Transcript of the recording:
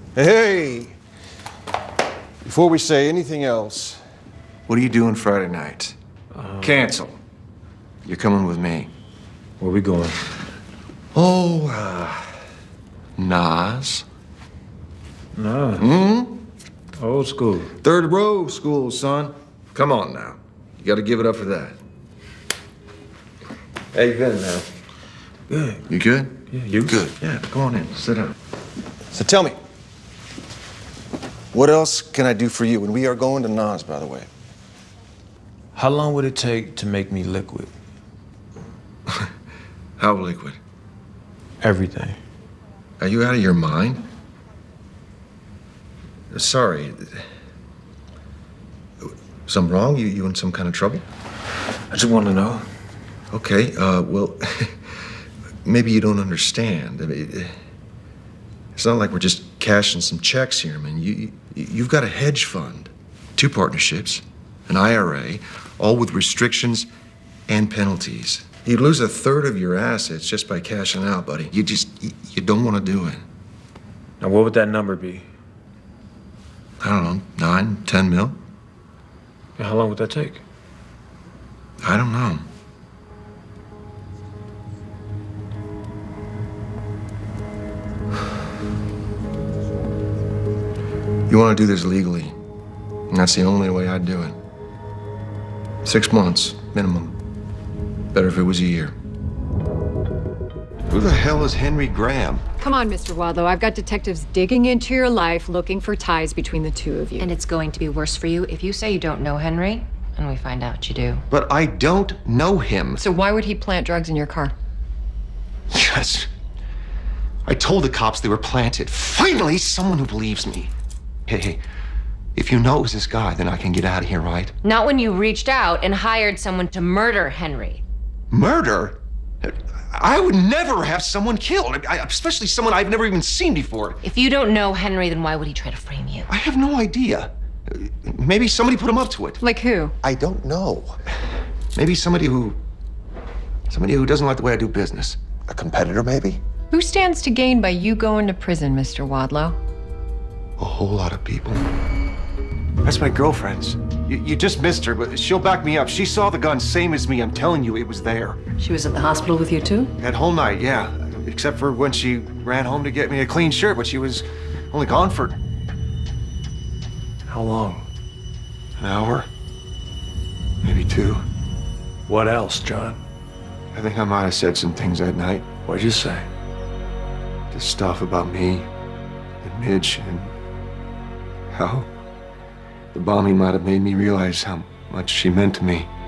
Hey! Before we say anything else, What are you doing Friday night? Cancel. You're coming with me. Where we going? Nas. Nah. Old school. Third row school, son. Come on now. You gotta give it up for that. How you been now? Good. You good? Yeah, you? Good. Yeah, come on in. Sit down. so tell me, what else can I do for you? And we are going to Nas, by the way. How long would it take to make me liquid? How liquid? Everything. Are you out of your mind? Sorry. Something wrong? You in some kind of trouble? I just want to know. Okay, well, maybe you don't understand. I mean, it's not like we're just cashing some checks here, man. You've got a hedge fund, 2 partnerships, an IRA, all with restrictions and penalties. You'd lose 1/3 of your assets just by cashing out, buddy. You don't want to do it. Now, what would that number be? I don't know, 9, 10 mil? And how long would that take? I don't know. You want to do this legally, and that's the only way I'd do it. 6 months, minimum. Better if it was a year. Who the hell is Henry Graham? Come on, Mr. Wadlow. I've got detectives digging into your life looking for ties between the two of you. And it's going to be worse for you if you say you don't know Henry and we find out you do. But I don't know him. So why would he plant drugs in your car? Yes. I told the cops they were planted. Finally, someone who believes me. Hey, if you know it was this guy, then I can get out of here, right? Not when you reached out and hired someone to murder Henry. Murder? I would never have someone killed, especially someone I've never even seen before. If you don't know Henry, then why would he try to frame you? I have no idea. Maybe somebody put him up to it. Like who? I don't know. Maybe somebody who doesn't like the way I do business. A competitor, maybe? Who stands to gain by you going to prison, Mr. Wadlow? A whole lot of people. That's my girlfriend's. You just missed her, but she'll back me up. She saw the gun, same as me. I'm telling you, it was there. She was at the hospital with you too? That whole night, yeah. Except for when she ran home to get me a clean shirt, but she was only gone for... How long? an hour. Maybe 2. What else, John? I think I might have said some things that night. What'd you say? This stuff about me and Midge and how the bombing might have made me realize how much she meant to me.